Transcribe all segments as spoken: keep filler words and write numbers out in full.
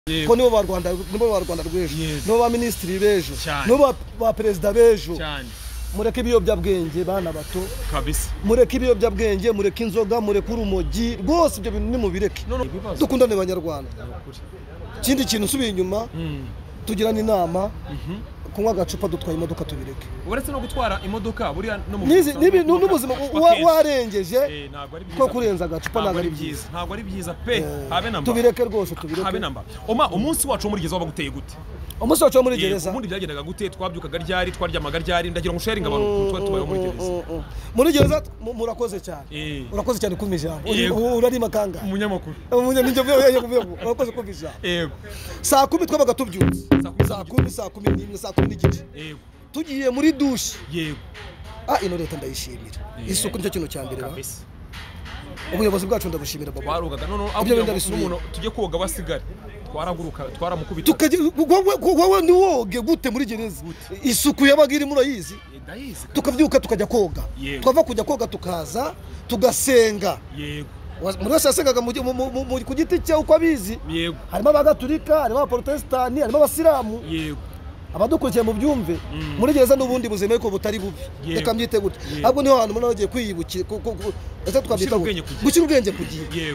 ko nibo ba Rwanda nibo ba Rwanda rwejo nibo ba ministri bejo nibo ba president bejo mureke ibiyobyabwenge bana bato kabisa mureke ibiyobyabwenge mureke inzoga mureke urumogi rwose ibyo bintu ni mubireke dukundane abanyarwanda kindi kintu subiye inyuma tugirana inama kunywa agacupa dutwaye imodoka tubireke uretse no gutwara imodoka buriya no mu n'ubuzima warengeje ko kurenza agacupa ntabwo ari byiza ntabwo ari byiza pe habe namba tubireke rwose tubireke habe namba oma umunsi wacu muri gereza wabaguteye gute umunsi wacu muri gereza ubundi byagendaga gute twabyukaga ryari twaryamaga ryari ndagira ngo sharing abantu twa tubaye muri gereza muri gereza murakoze cyane urakoze cyane kumija urarima kanga umunyamakuru umunyaminje urakoze kumija yego saa kumi twabaga tubyutse saa kumi saa kumi n'imwe saa kumi n'igice yego tugiye muri douche yego ah ino leta ndayishimira isuku nicyo kintu cya mbere kabisa ubuyobozi bwacu ndabushimira baba barugaga none umuntu tujye koga basigara twaraguruka twaramukubita wowe ni woge gute muri gereza isuku yabaga iri murayizi tukabyuka tukajya koga twava kujya koga tukaza tugasenga yego muri wese yasengaga ku giti cye uko abizi harimo abagatulika harimo abaprotestani harimo abasilamu yego abadukurikiye mu byumve muri gereza n'ubundi buzima ko butari bubi reka mbyite gute ahubwo niho hantu umuntu agiye kwiyibukira ese twabyita gushyira ubwenge ku gihe yego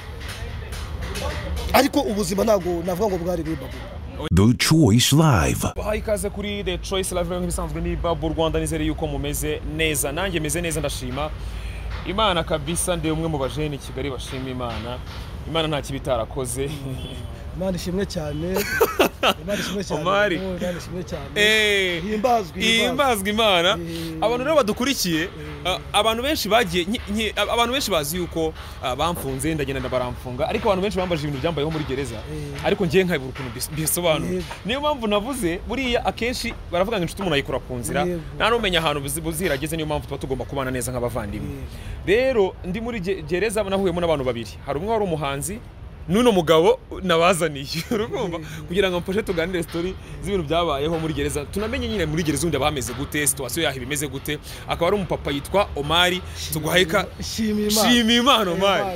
ariko ubuzima ntabwo navuga ngo bwari bibabu The Choice Live. Bahaye ikaze kuri The Choice Live nk'ibisanzwe ni Babu Rwanda nizere yuko mumeze neza nanjye meze neza ndashima Imana kabisa ndi umwe mu bajeni i Kigali bashima Imana Imana nta kibitarakoze Imana ishimwe cyane Imana ishimwe cyane Omari Imana ishimwe cyane eh himbazwe himbazwe Imana abantu rero badukurikiye abantu benshi bagiye abantu benshi bazi yuko bamfunze ndagenda ndabaramfunga ariko abantu benshi bambaje ibintu byambayeho muri gereza ariko ngiye nkayibura ukuntu bisobanura niyo mpamvu navuze buriya akenshi baravuga ngo inshuti umuntu ayikura ku nzira nta numenya ahantu buzirageze niyo mpamvu tuba tugomba kubana neza nk'abavandimwe rero ndi muri gereza nahuyemo n'abantu babiri hari umwe wari umuhanzi nuno mugabo nabazaniye urumva kugira ngo mfashe tuganire story z'ibintu byabayeho muri gereza tunamenye nyine muri gereza undi abameze gute situation yaho bimeze gute akaba ari umupapa yitwa Omari tuguhayika shimi Imana Omari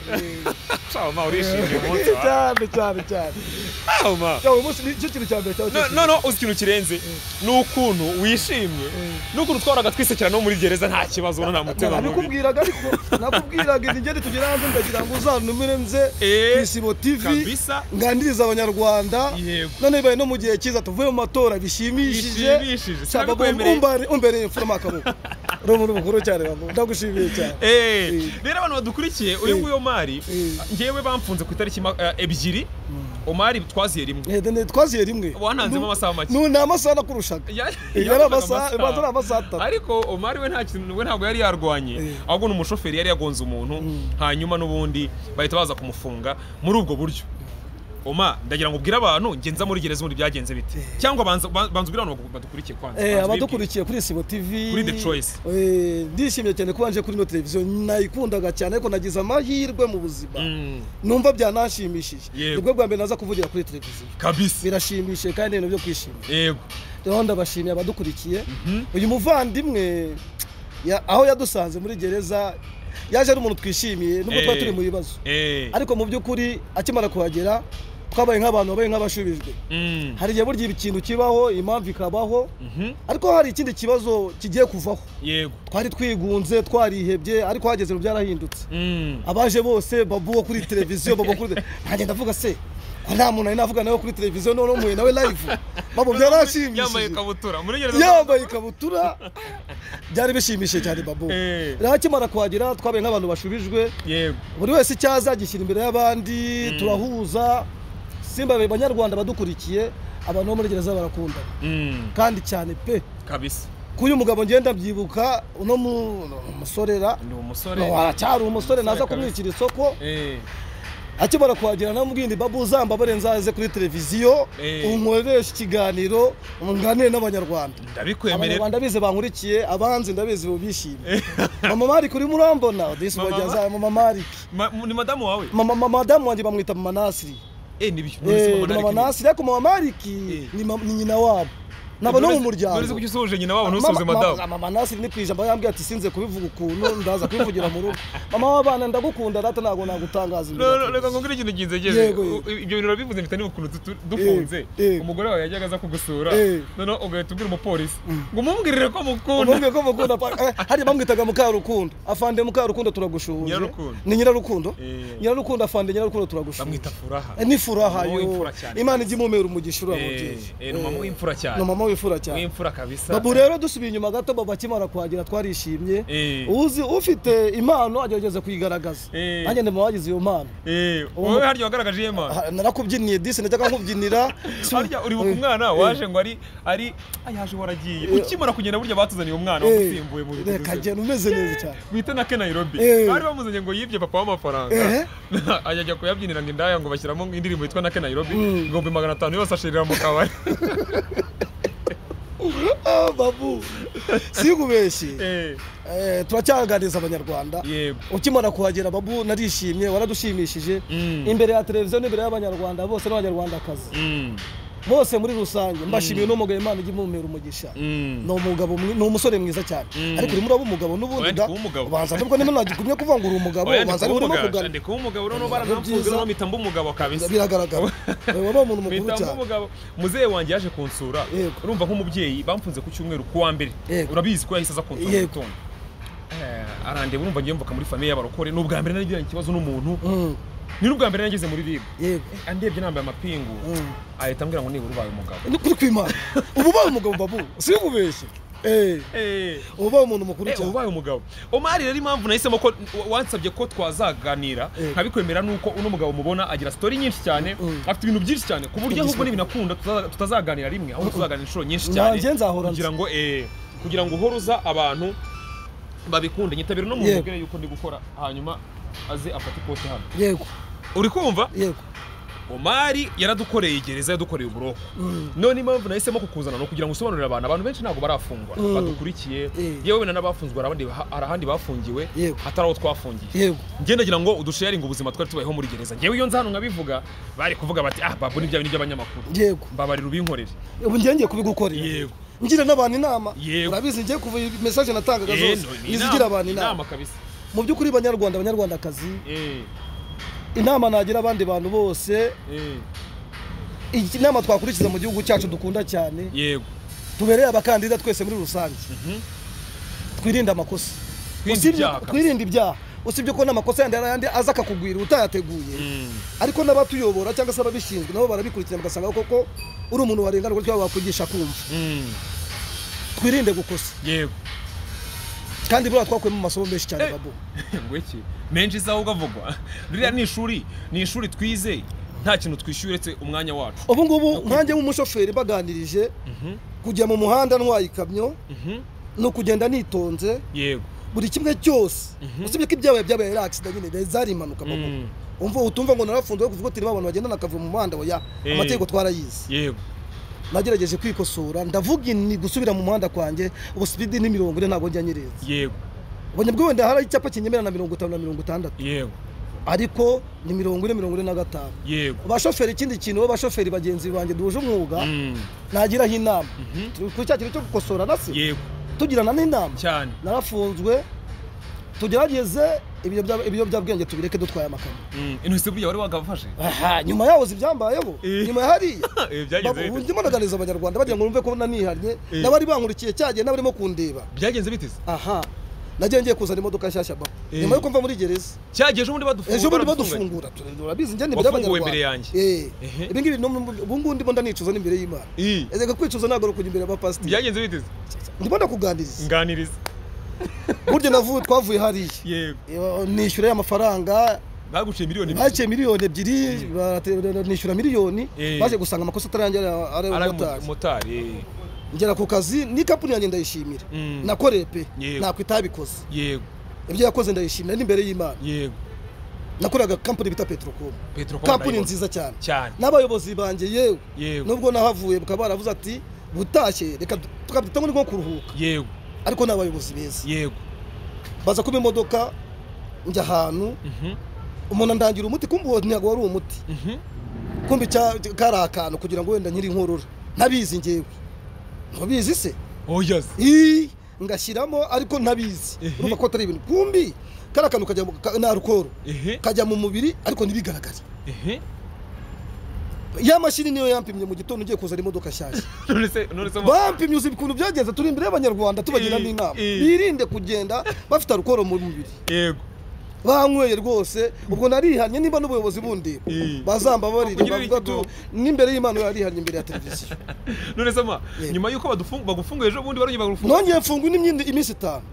ciao ma urishimye umunsi cyane cyane cyane ah ma yo umunsi cyo kintu cyambere cyawe no no uzi kintu kirenze nukuntu wishimye nukuntu twaraga twisekera no muri gereza nta kibazo nta mutego nakubwiraga ariko nakubwiraga ngende tugera hanze ndagira ngo uzanumire nze kwisibo T V kabisa ngandiriza abanyarwanda none baye no mu gihe cyiza tuvuye mu matora bishimishije sababu umbare umbere imfurama kabuko rumuru bukuru cyane bamwe ndagushimiye cyane eh rero abantu badukurikiye uyu nguyo Omari ngewe bamfunze ku itariki ebyiri Omari twaziye rimwe eh twaziye rimwe wananzemo amasaha make none amasaha nakurushaga yari amasaha bazura amasaha ariko Omari we nta kintu we ntabwo yari yarwanye ahubwo n'umushoferi yari yagonze umuntu hanyuma n'ubundi bahita baza kumufunga muri ubwo buryo Oma ndagira ngo ubwire abantu ngenza muri gereza muri byagenze bite cyangwa banza banza ubwire abantu badukurikiye kwanza eh abadukurikiye kuri Sibo T V kuri The Choice eh ndishimye cyane kubanje kuri no television nayikundaga cyane ariko nagize amahirwe mu buzima numva byanashimishije nibwo bwa mbere naza kuvugira kuri television kabisa birashimishije kandi ibintu byo kwishimira yego rero ndabashimiye abadukurikiye uyu muvandimwe aho yadusanze muri gereza yaje ari umuntu twishimiye nubwo twa turi mu bibazo ariko mu by'ukuri akimara kuhagera twabaye nk'abantu babaye nk'abashubijwe hari igihe burya ikintu kibaho impamvu ikabaho ariko hari ikindi kibazo kigiye kuvaho yego twari twigunze twarihebye ariko hageze byarahindutse abaje bose babuwo kuri televiziyo babo kuri nanjye ndavuga se nta muntu ari navuga nawe kuri televiziyo none umuye nawe live babo byarashimishije yambaye ikabutura muri gereza yambaye ikabutura byari bishimishije cyane babo rero akimara kuhagera twabaye nk'abantu bashubijwe yego buri wese cyaza gishyira imbere y'abandi turahuza simba abanyarwanda badukurikiye abantu bo muri gereza barakunda kandi cyane pe kabisa kuyu mugabo ngenda byibuka uno musorera ni umusore waracyari umusore naza kumwikira isoko akimara kuhagera namubwindi Babu uzamba barenzaze kuri televiziyo unkoresha ikiganiro umwanganire n'abanyarwanda ndabikwemerera abanyarwanda bize bankurikiye abanzi ndabizi bishimye mama Mari kuri murambona disi bajyaza mama Mari ni madamu wawe mama madamu wanjye bamwita mama Nasri eh nibyo mama Nasri ariko mama Mariki ni nyina wabo nabo no mu muryango none kuki usuje nyina wabo ntusuze madamu mama Nasiri ni kwijamba yambwiye ati sinze kubivuga ukuntu ndaza kubivugira mu rugo mama w'abana ndagukunda data nago nagutangaza imbere reka ngongere ikintu ginzegeze ibyo bintu rabivuze mpita ukuntu dufunze umugore wawe yajyaga aza kugusura none ugahita ubwira umupolisi ngo umubwirire ko mukunda umubwire ko mukunda hari bamwitaga Mukarukundo afande Mukarukundo turagushuje ni Nyirarukundo Nyirarukundo afande Nyirarukundo turagushuje bamwita furaha ni furaha yo Imana ijye mumera umugishura mubyeyi eh no mama w'imfura cyane no mama w'imfura cyane w'imfura kabisa babu rero dusubiye inyuma gato baba kimara kwagira twarishimye uzi ufite impano agerageza kuyigaragaza nanjye ndimo wagize iyo mpano eh wowe haryo wagaragaje iyo mpano narakubyiniye disi najyaga nkubyinira harya uri mu mwana waje ngo ari ari ayaje waragiye ukimara kugenda burya batuzaniye umwana wagusimbuye mu bintu kagenda umeze neza cyane bita na Nairobi bari bamuzanye ngo yibye papa w'amafaranga ajya kuyabyinira ngo indaya ngo bashyiramo indirimbo yitwa na Nairobi ngo magana atanu yose ashirira mu kabari ah babu sigubeshye eh turacyaganiriza abanyarwanda ukimara kuhagera babu narishimye waradushimishije imbere ya televiziyo n'imbere y'abanyarwanda bose n'abanyarwandakazi bose muri rusange mbashimiye no mugabo Imana ijye mumera umugisha no mugabo no umusore mwiza cyane ariko uri muri abo mugabo n'ubundi da ubanza nubwo nimo nagumye kuvuga ngo uri umugabo ubanza ari urimo kugana ndiko umugabo no baranamfunze no mitambo umugabo kabisa biragaragara waba umuntu mukuru cyane mitambo umugabo muzeye wanje yaje kunsura urumva nk'umubyeyi bamfunze ku cyumweru kuwa mbere urabizi ko yahise aza kunsura gitondo eh arande urumva ngiye mvuka muri famille y'abarokore n'ubwa mbere nagiranye ikibazo n'umuntu ni n'ubwa mbere nageze muri ribu yego andebye nambaye amapingu ahita ambwira ngo niba ubaye umugabo ni kuri kwimana ubu ubaye umugabo babu si ububeshye eh eh ubaye umuntu mukuru cyane ubaye umugabo Omari rero impamvu nahisemo ko wansabye ko twazaganira nkabikwemera nuko uno mugabo mubona agira story nyinshi cyane afite ibintu byinshi cyane ku buryo ahubwo n'ibinakunda tutazaganira rimwe ahubwo tuzaganira inshuro nyinshi cyane kugira ngo eh kugira ngo uhoruza abantu babikunde nyitabira no mu mbere yuko ndi gukora hanyuma aze afata ikote hano yego uri kumva yego Omari yaradukoreye gereza yadukoreye uburoko none impamvu nahisemo kukuzana no kugira ngo usobanurire abantu abantu benshi ntago barafungwa badukurikiye yewe wena n'abafunzwe arabandi arahandi bafungiwe ataraho twafungiye yego ngenda gira ngo udusharing ubuzima twari tubayeho muri gereza ngewe iyo nzano ngabivuga bari kuvuga bati ah babu nibyo bintu by'abanyamakuru yego mbabarira ubinkorere ubu ngenge kubigukorera yego ngira n'abantu inama urabizi ngiye kuva message natangaga zose nizigira abantu inama kabisa mu by'ukuri banyarwanda abanyarwandakazi eh inama nagira abandi bantu bose eh iki nama twakurikiza mu gihugu cyacu dukunda cyane yego tubereye abakandida twese muri rusange twirinda amakosa twirinda ibyaha usibye ko n'amakosa yandi yandi aza akakugwira utayateguye ariko n'abatuyobora cyangwa se ababishinzwe nabo barabikurikirana bagasanga koko uri umuntu warengana ko wakwigisha kumva twirinde gukosa yego kandi bura twakwemo amasomo menshi cyane babu ngweki menshi zaho ugavugwa ririya ni ishuri ni ishuri twize nta kintu twishyuye uretse umwanya wacu ubu ngubu nkanjye nk'umushoferi baganirije kujya mu muhanda ntwaye ikamyo no kugenda nitonze yego buri kimwe cyose usibye ko ibyabaye byabaye ari accident nyine zari impanuka babu umva utumva ngo narafunzwe kuvuga ati abantu bagenda nakava mu muhanda wa ya amategeko twarayize yego nagerageje kwikosora ndavuga ni gusubira mu muhanda kwanje ubu speed ni mirongo ine ntago njya nyireza yego ubonye bwo wenda hari icyapa kinyemera na mirongo itanu na mirongo itandatu yego ariko ni mirongo ine mirongo ine na gatanu yego abashoferi ikindi kintu bo bashoferi bagenzi banje duje umwuga nagiraho inama ku cyakiro cyo gukosora nase yego tugirana n'inama cyane narafunzwe tugerageze ibyo ibyo byabwenge tubireke dutwaye amakamo inose bujya wari wagafashe aha nyuma yaho zibyambayeho nyuma hari byagenze bite ndimo naganiza abanyarwanda bagira ngo numve ko nanihanye nabari bankurikiye cyagiye nabarimo kundeba byagenze biteze aha nagiye ngiye kuzana imodoka nshyashya baba nyuma yuko mva muri gereza cyagiye ejo bundi badufungura ejo bundi badufungura turabizi njye n'imbere y'abanyarwanda eh ibi ngibi ubu ngundi mbo ndanicuza n'imbere y'Imana ezeka kwicuza nagoro kujya imbere y'abapasiteri byagenze biteze ndimo ndakuganiriza nganiriza buryo navuye twavuye hariya yego nishyura y'amafaranga baguciye miliyoni baciye miliyoni ebyiri nishyura miliyoni baje gusanga amakosa atarangira ari motari ngera ku kazi ni kampuni yanjye ndayishimira nakoreye pe nakwitabikoze yego ibyo yakoze ndayishimira n'imbere y'Imana yego nakoraga kampuni bita Petrocom kampuni nziza cyane cyane n'abayobozi banje yewe yego nubwo nahavuye bukaba baravuze ati butashye reka tukabita ngo nko kuruhuka yego ariko n'abayobozi beza yego baza kuba imodoka njya ahantu umuntu ndangira umuti kumbuwe nyago wari umuti kumbi cya kari akantu kugira ngo wenda nyiri inkorora nabizi ngewe ntubizi se oya ii ngashyiramo ariko ntabizi urumva ko atari ibintu kumbi kara kantu kajya na alcohol kajya mu mubiri ariko nibigaragara ehe ya mashini niyo yampimye mu gitondo ugiye kuzana imodoka nshyashya none se none se bampimye uzi bikuntu byagenze turi imbere y'abanyarwanda tubagira n'inama birinde kugenda bafite alcohol mu mubiri yego banyweye rwose ubwo narihanye nimba n'ubuyobozi bundi bazamba barira bavuga to n'imbere y'Imana yarihanye imbere ya televiziyo none se ma nyuma yuko badufunga bagufunga ejo bundi barongeye bagufunga nongeye mfungwa n'imyindi iminsi itanu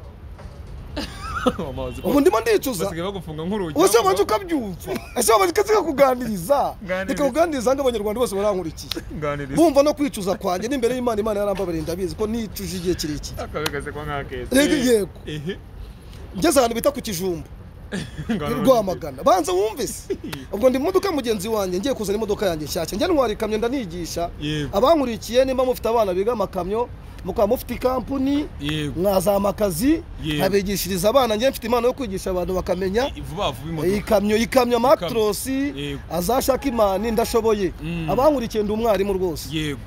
ubu ndimo ndicuza basigaye bagufunga nk'urugi ose waje ukabyumva ese waje kaziga kuganiriza reka kuganiriza ngo abanyarwanda bose barankurikiye bumva no kwicuza kwanje n'imbere y'Imana Imana yarambabariye ndabizi ko nicuje igihe kiriki akabegase kwa nkakese yego ngeze ahantu bita ku Kijumba Rwamagana banza wumve se ubwo ndi modoka mugenzi wanjye ngiye kuzana imodoka yanjye nshyashya njye ntwari kamyo ndanigisha abankurikiye nimba mufite abana biga amakamyo mukaba mufite kampuni mwazama akazi abigishiriza abana njye mfite impano yo kwigisha abantu bakamenya ikamyo ikamyo Mactros azashaka imani ndashoboye abankurikiye ndi umwarimu rwose yego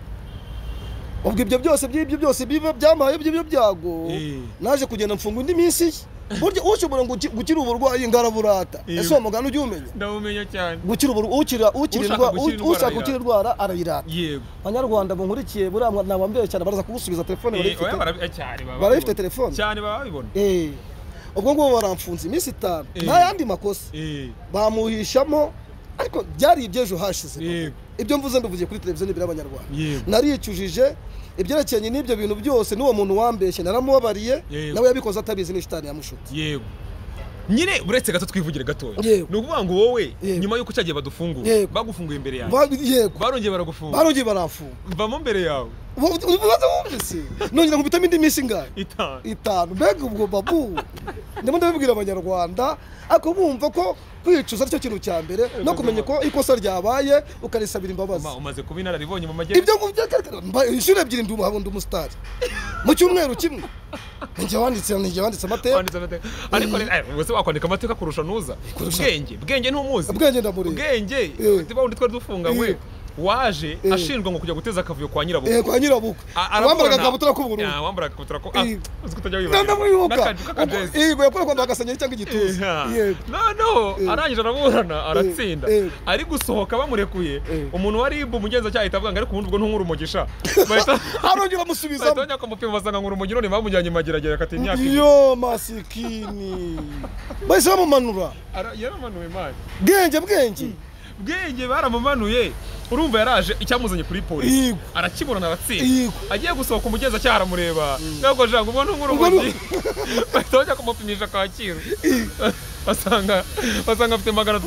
ubwo ibyo byose by'ibyo byose biba byamaye by'ibyo byago naje kugenda mfunga indi minsi burya ushobora gukira uburwayi ngaraburata ese uwo mugano ujye umenya ndawumenya cyane gukira ukira ukira ushaka gukira indwara arayirata yego abanyarwanda bunkurikiye buramwa nabambeye cyane baraza kugusubiza telefone barafite telefone cyane babibona eh ubwo ngo baramfunze iminsi itanu nta yandi makosa bamuhishamo ariko byari ibyejo hashize ibyo mvuze ndavugiye kuri televiziyo n'ibira abanyarwanda naricujije ibyerekeranye n'ibyo bintu byose n'uwo muntu wambeshye naramubabariye nawe yabikoze atabizi n'ishitani yamushuti yego nyine uretse gato twivugire gato ni ukuvuga ngo wowe nyuma yuko cyagiye badufunguye bagufunguye imbere yawe yego barongeye baragufunga barongeye barafunga mvamo mbere yawe ubaza wumvise nongera nkubitamo indi minsi ngahe itanu itanu mbega ubwo babu ndimo ndabibwira abanyarwanda ako bumva ko kwicuza aricyo kintu cya mbere no kumenya ko ikosa ryabaye ukarisabira imbabazi umaze kuba inararibonye mu majyepfo ibyo ngubyo inshuro ebyiri ndi umuhabundi umusitari mu cyumweru kimwe njye wanditse njye wanditse amateka ariko wese wakwandika amateka kurusha nuza ubwenge bwenge ntumuzi ubwenge ndamuri ubwenge tiba undi twari dufunganywe waje ashinjwa ngo kujya guteza akavuyo kwa nyirabuko eh kwa nyirabuko wambaraga akabutura k'ubururu ya wambaraga akabutura ko uzi kutajya wibaza ndamwibuka yego yakora kwamba agasenyeri cyangwa igituza yego no no arangije araburana aratsinda ari gusohoka bamurekuye umuntu wari ibu mugenza cyaha itavuga ngo ariko ubundi ubwo ntunkuru umugisha bahita arongera amusubiza bahita kumupima basanga ngo urumogi none bamujyanye mageragere akati imyaka yo masikini bahise bamumanura yaramanuye mani bwenge bwenge bwenge baramumanuye urumva yaraje icyamuzanye kuri polisi arakiburana aratsinda agiye gusohoka umugenza cyara mureba ntabwo jango ubona nk'urumogi bahita kumupimisha Kacyiru basanga basanga afite magana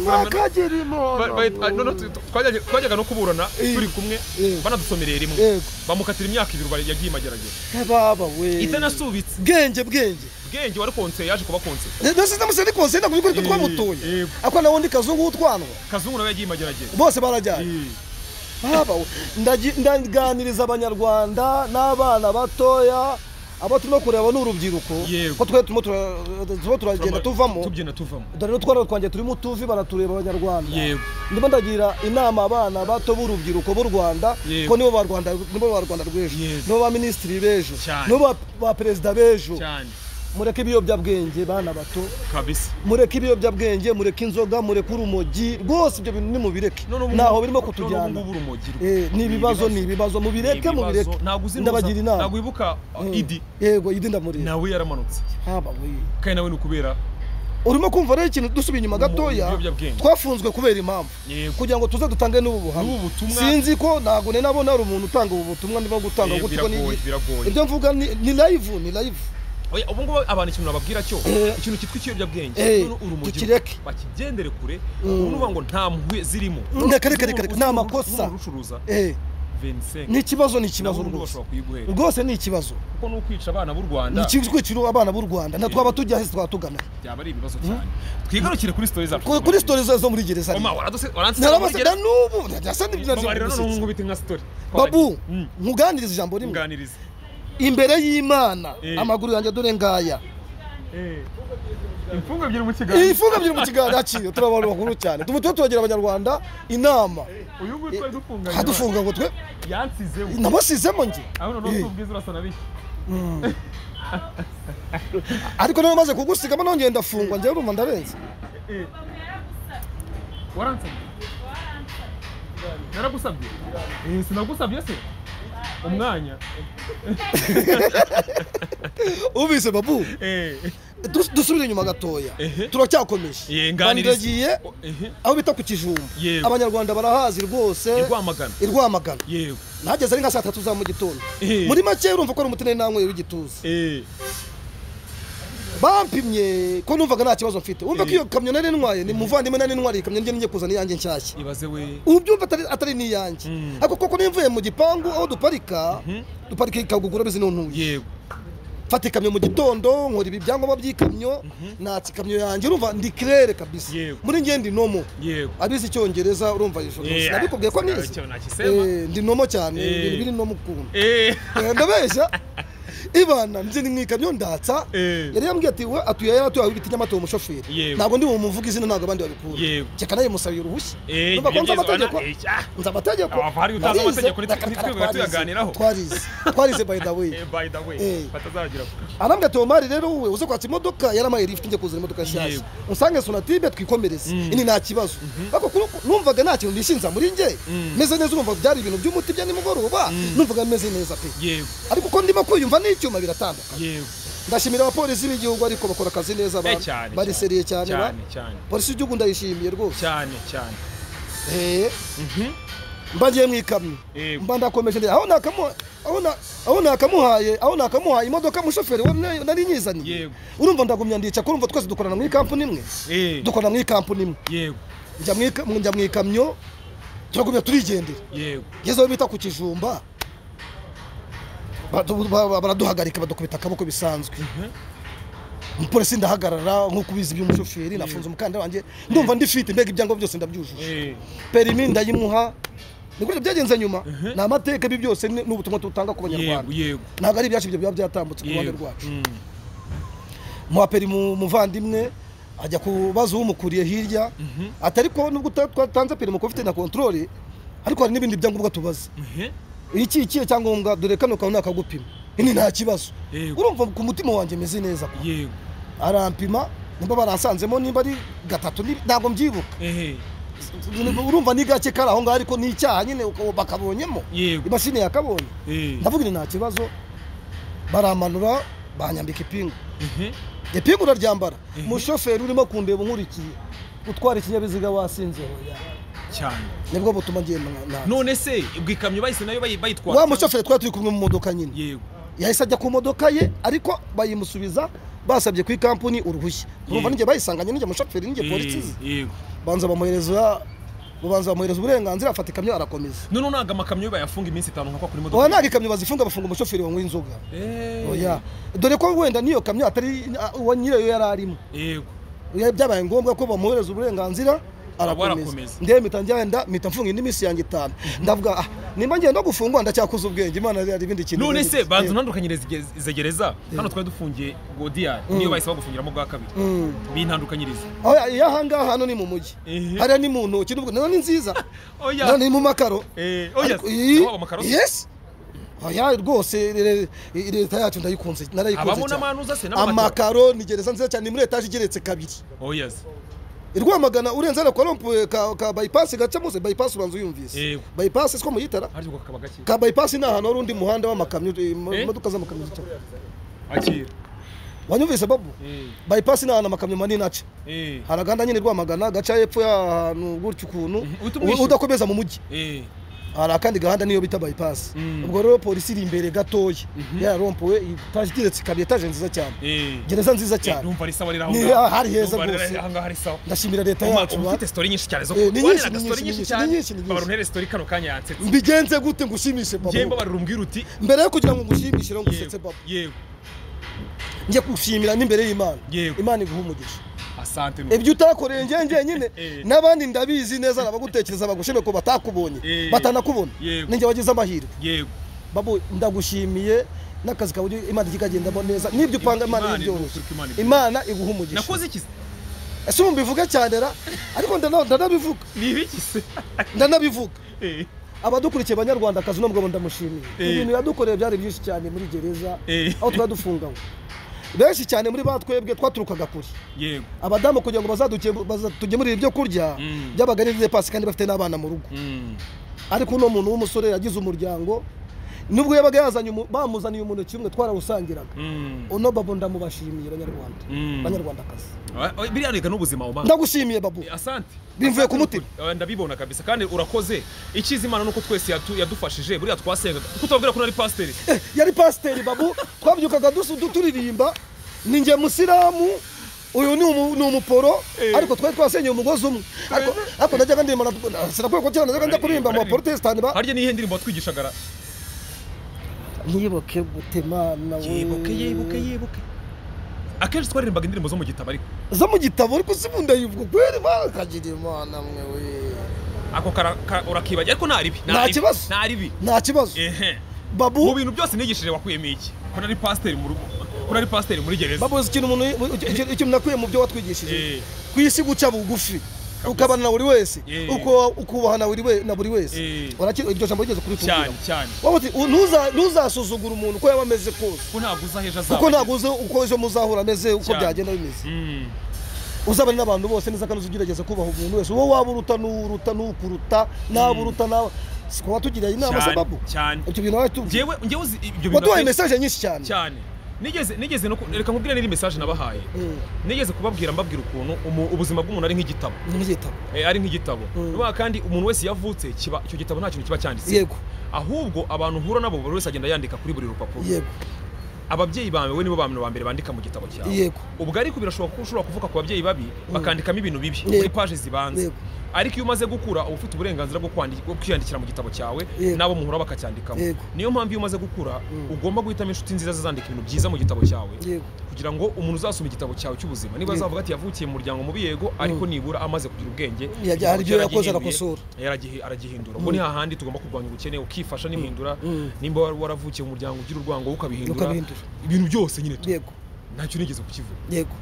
twajyaga twajyaga no kuburana turi kumwe banadusomereye rimwe bamukatira imyaka ibiri yagiye mageragere baba we itanasubitse bwenge bwenge bwenge wari konse yaje kuba konse ndose ndamuse ni konse ndakuko ko twamutoye ako nawundi kazungu utwanwa kazungu nawe yagiye mageragere bose barajyanye baba ndaganiriza abanyarwanda n'abana batoya abo turimo kureba n'urubyiruko ko twe turimo turagenda tuvamo tubyina tuvamo dore twara twanjye turimo tuvi baratureba abanyarwanda ndimo ndagira inama abana bato b'urubyiruko b'u Rwanda ko nibo ba Rwanda nibo ba Rwanda rw'ejo nibo ba ministri b'ejo nibo ba perezida b'ejo mureke ibiyobyabwenge bana bato kabisa mureke ibiyobyabwenge mureke inzoga mureke urumogi rwose ibyo bintu ni mubireke naho birimo kutujyana eh ni ibibazo ni ibibazo mubireke mubireke ndabagira inama ntabwo ibuka idi yego idi ndamuri nawe yaramanutse haba we kandi nawe nukubera urimo kumva rero ikintu dusubiye inyuma gatoya twafunzwe kubera impamvu kugira ngo tuze dutange n'ubu buhamya sinzi ko ntago ne nabona ari umuntu utanga ubu butumwa ndimo gutanga gutiko ni ibyo mvuga ni live ni live oya ubu ngubu abantu ikintu nababwira cyo ikintu kitwa ikiyobyabwenge urumogi bakigendere kure unuvuga ngo nta mpuhwe zirimo ndakare nta makosa eh ni ikibazo ni ikibazo rwose ni ikibazo kuko no kwica abana b'u Rwanda ni kwicira abana b'u Rwanda na twaba tujya hese twatugana byaba ari ibibazo cyane twigarukire kuri stories zacu kuri stories zo muri gereza oma waradose narabasada nubu ndasa n'ibyo ngubita nka story babu nkuganiriza ijambo rimwe nganiriza imbere y'Imana amaguru yanjye dore ngaya eh imfunga byiri mu kiganiro imfunga byiri mu kiganiro aciye turabona bakuru cyane tumuto turagira abanyarwanda inama uyu nguyu twari dufunganye hadufunga ngo twe yansizemo nabasizemo nje ahubwo no tubwiza urasa nabi ariko nawe maze kugusigamo nongeye ndafungwa njye urumva ndarenze waransabye naragusabye eh sinagusabye se umwanya ubise babu eh dusubire inyuma gatoya turacyakomeje bandagiye aho bita ku Kijumba abanyarwanda barahazi rwose irwamagana irwamagana yego nageze ari nka saa tatu za mu gitondo muri make urumva ko ari umutene namwe w'igituza eh bampimye ko numvaga nta kibazo mfite umva ko iyo kamyo nari ntwaye ni muvandimwe nari ntwari ikamyo ngiye kuzana yanjye nshyashya ibaze we ubyumva atari atari ni yanjye ariko koko nimvuye mu gipangu aho duparika duparika ikagugura bizi nontuye yego fata ikamyo mu gitondo nkora ibi byangombwa by'ikamyo natsi ikamyo yanjye urumva ndi claire kabisa muri nge ndi nomo abizi icyongereza urumva ijoro nabikubwiye ko nizi eh ndi nomo cyane ibintu biri nomo ukuntu eh ndabeshya ibana nje ni ikamyo ndatsa yari yambwiye ati we atuye yari atuye ibiti nyamato umushoferi ntabwo ndi umuvuga izina ntabwo abandi babikura cyeka naye musabiye uruhushya numva ko nza amategeko nza amategeko abafari utaza amategeko nitwe tuyaganiraho twarize twarize by the way by the way batazagira arambye ati Omar rero wowe uze kwatsa imodoka yaramaye lift nje kuzana imodoka nshyashya usange Sonatube twikomereze ini nta kibazo ariko numvaga nta kintu ndishinza muri nge meze neza urumva byari ibintu by'umuti bya nimugoroba numvaga meze neza pe ariko ko ndimo kwiyumva n'icyuma biratandukanye yego ndashimira abapolisi b'igihugu ariko bakora akazi neza bari seriye cyane ba polisi y'igihugu ndayishimiye rwose cyane cyane eh mbagiye mu ikamyo mba ndakomeje aho nakamu aho na aho nakamuhaye aho nakamuhaye imodoka mushoferi nari nyizaniye urumva ndagumya ndica kurumva twese dukorana mu kampani imwe dukorana mu kampani imwe yego njya mu njya mu ikamyo turagumya turigendera yego yezo bita ku Kijumba baraduhagarika badukubita akaboko bisanzwe umupolisi ndahagarara nk'uko ubizi by'umushoferi nafunze umukandara wanjye ndumva ndi fit mbega ibyango byose ndabyujuje perimi ndayimuha niko byagenze nyuma na amateka ibi byose n'ubutumwa tutanga ku banyarwanda ntabwo ari ibyacu byo byatambutse ku ruhande rwacu mu aperi muvandimwe ajya kubaza umukuriye hirya atari ko nubwo twatanze perimi ko ufite na controle ariko hari n'ibindi byangombwa tubaza iki iki cyangombwa dore kano kaho nakagupima ini nta kibazo urumva ku mutima wanjye meze neza yego arampima nimba baransanzemo nimba ari gatatu ntabwo mbyibuka ehe urumva ni gake kari aho ngaho ariko ni icyaha nyine bakabonyemo imashini yakabonye ndavuga ni nta kibazo baramanura banyambika ipingu ipingu uraryambara umushoferi urimo kundeba nkurikiye utwara ikinyabiziga wasinze cyane nibwo butuma ngenda none se ubwikamyo bahise nayo bayitwara wa mushoferi twari turi kumwe mu modoka nyine yego yahise ajya ku modoka ye ariko bayimusubiza basabye ku kampani uruhushya urumva ninjye bayisanganye ninjye mushoferi ninjye polisi yego banza bamuhereza bubanza bamuhereza uburenganzira afata ikamyo arakomeza none naga amakamyo bayafunga iminsi itanu nko kuri modoka wa naga ikamyo bazifunga bafunga umushoferi wanywa inzoga oya dore ko wenda niyo kamyo atari uwa nyirayo yararimo yego byabaye ngombwa ko bamuhereza uburenganzira arakomeza ndeye mitangenda mita mfunga indi misi yanjye itanu ndavuga ah nimba ngiye no gufungwa ndacyakuza ubwenge imana ari ibindi kintu none se banza ntandukanyiriza izegereza hano twari dufungiye Godiya niyo bahise bagufungiramo bwa kabiri bintandukanyiriza oya yahanga hano ni mu mugi hari ni mu ntoki nubwo none nziza oya ni mu makaro eh oya makaro yes oya rwose leta yacu ndayikunze narayikunze cyane amakaro ni gereza nziza cyane muri etaje igeretse kabiri oya irwamagana urenze na korompo ka, ka bypass gacamo se bypass ubanza uyumvise bypass siko muyitara ka bypass na hano rundi muhanda w'amakamyo imodoka z'amakamyo zica akira wanyumvise babu bypass na hano amakamyo manini aca haraganda nyine rwamagana gaca yepfo ya gutyo ukuntu udakomeza mu mugi ara kandi gahanda niyo bita bypass ubwo rero polisi iri imbere gatoya ya rompowe itaje kiretse kabiye taje nziza cyane gereza nziza cyane numva ari sawa riraho ni hari heza rwose hanga hari sawa ndashimira leta yacu ufite story nyinshi cyane zo kubona story nyinshi cyane baruntere story kano kanya yansetse mbigenze gute ngushimishe babo yemba barurumbwira uti mbere yo kugira ngo ngushimishe no ngusetse babo yego nje kushimira n'imbere y'Imana Imana iguha umugisha asante ibyo utakoreye nge nge nyine nabandi ndabizi neza nabagutekereza bagushime ko batakubonye batanakubona ninjye wagize amahirwe yego babo ndagushimiye nakazi kawe Imana ikagenda neza nibyo upanga Imana ibyo Imana iguha umugisha nakoze iki ese ubu mbivuga cyane ra ariko ndanabivuga ni ibiki se ndanabivuga abadukurikiye banyarwandakazi nubwo ndamushimiye ibintu yadukoreye byari byinshi cyane muri gereza aho twadufungawe benshi cyane muri batwebwe twaturukaga kuri yego abadamu kugira ngo bazatugemurire ibyo kurya byabaganirize pasi kandi bafite n'abana mu rugo ariko uno muntu w'umusore yagize umuryango nubwo yabaga yazanye bamuzaniye umuntu kimwe twarawusangiraga uno babo ndamubashimiye banyarwanda banyarwandakazi biriya reka n'ubuzima umana ndagushimiye babo asante bimvuye ku mutima ndabibona kabisa kandi urakoze ikiza Imana nuko twese yadufashije buriya twasenga kuko tubabwira ko nari pasiteri yari pasiteri babu twabyukaga turirimba ni nge musiramu uyu ni umuporo ariko twari twasenyeye umugozi umwe ariko najyaga ndirimba sinakwiye ko cyane najyaga njya kuririmba mu baporotesitanti ba harya niyihe ndirimbo watwigishagara nyibuke gutemana we yibuke yibuke yibuke akenshi twaririmbaga indirimbo zo mu gitabo ariko zo mu gitabo ariko sibunda yivuga kweri bakagira Imana mwe we ako urakibaje ariko nta ribi nta kibazo nta ribi nta kibazo ehe babu mu bintu byose nigishije wakuyemo iki ko nari pasiteri mu rugo ko nari pasiteri muri gereza babu ikintu umuntu ikintu nakuye mu byo watwigishije ku isi guca bugufi ukabana na buri wese uko ukubahana buri we na buri wese urakira iryo jambo rigeze kuri cyane cyane wabati ntuza ntuzasuzugura umuntu ko yabameze kose ko ntaguza heje azaba uko ntaguze uko ejo muzahura ameze uko byagenda bimeze uzabana n'abantu bose neza kandi ugerageza kubaha umuntu wese wowe waba uruta n'uruta n'ukuruta naburuta nawe siko watugira inama sababu cyane ibyo bintu watu jewe ngewe ibyo bintu waduhaye message nyinshi cyane cyane nigeze nigeze no reka nkubwire n'iri message nabahaye nigeze kubabwira mbabwira ukuntu ubuzima bw'umuntu ari nk'igitabo nk'igitabo eh ari nk'igitabo nuba kandi umuntu wese yavutse kiba icyo gitabo nta kintu kiba cyanditse yego ahubwo abantu hura nabo buri wese agenda yandika kuri buri rupapuro yego ababyeyi bawe we nibo bantu bambere bandika mu gitabo cyawe yego ubwo ariko birashoboka ko ushobora kuvuka ku babyeyi babi bakandikamo ibintu bibi kuri page zibanze ariko iyo umaze gukura uba ufite uburenganzira bwo kwiyandikira mu gitabo cyawe nabo muhura bakacyandikamo niyo mpamvu iyo umaze gukura ugomba guhitamo inshuti nziza zizandika ibintu byiza mu gitabo cyawe kugira ngo umuntu uzasoma igitabo cyawe cy'ubuzima niba azavuga ati yavukiye mu muryango mubi yego ariko nibura amaze kugira ubwenge hari ibyo yakoze arakosora aragihindura ubwo ni hahandi tugomba kurwanya ubukene ukifasha n'imihindura nimba waravukiye mu muryango ugira urwango ukabihindura ibintu byose nyine yego ntacyo nigeze kukivuga yego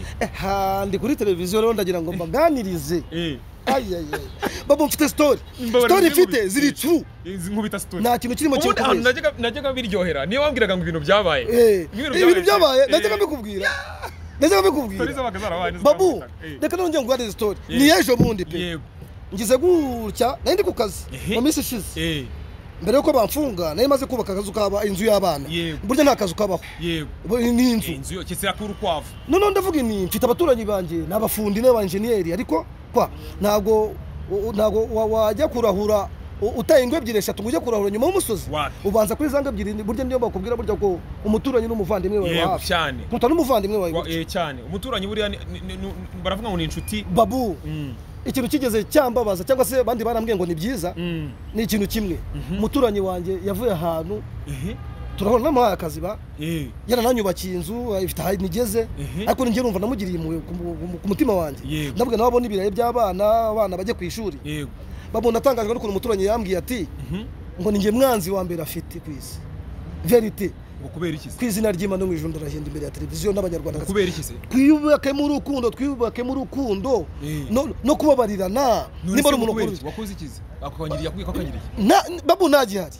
handi kuri televiziyo rero ndagira ngo mbaganirize ayayay babo mfite story story mfite ziri true nkubita story nta kintu kirimo cyo kubona najyaga najyaga biryohera niyo wambwiraga ngo ibintu byabaye ibintu byabaye najyaga mbikubwira najyaga mbikubwira babu reka nongeye ngware story ni ejo bundi pe ngize gutya nari ndi ku kazi mu minsi ishize mbere yuko bamfunga nayo maze kubaka akazu kaba inzu y'abana burya nta kazu kabaho yego ni inzu inzu yo kisira kuri kwavu none ndavuga ni mfite abaturanyi banje n'abafundi n'abanjeniyeri ariko kwa ntago ntago wajya kurahura utaye ingwe ebyiri eshatu ujya kurahura nyuma y'umusozi ubanza kuri zanga ebyiri burya niyo bakubwira burya ko umuturanyi n'umuvandimwe wawe hafi cyane kuta n'umuvandimwe wawe eh cyane umuturanyi buriya baravuga ngo ni inshuti babu ikintu kigeze cyambabaza cyangwa se bandi barambwiye ngo ni byiza ni ikintu kimwe umuturanyi wanjye yavuye ahantu turahora namuhaye akazi ba yarananyubakiye inzu ifite aho nigeze ariko ninjye numva namugiriye ku mutima wanjye ndavuga nabo n'ibirayi by'abana abana bajye ku ishuri babona atangajwe n'ukuntu umuturanyi yambwiye ati ngo ninjye mwanzi wa mbere afite ku isi verite ngo kubera iki ku izina ry'Imana mu ijuru ndarahinda imbere ya televiziyo n'abanyarwanda kubera iki se twiyubake mu rukundo twiyubake mu rukundo no kubabarirana niba ari umuntu wakoze ikizi akakongiriye akakongiriye babu ntagihari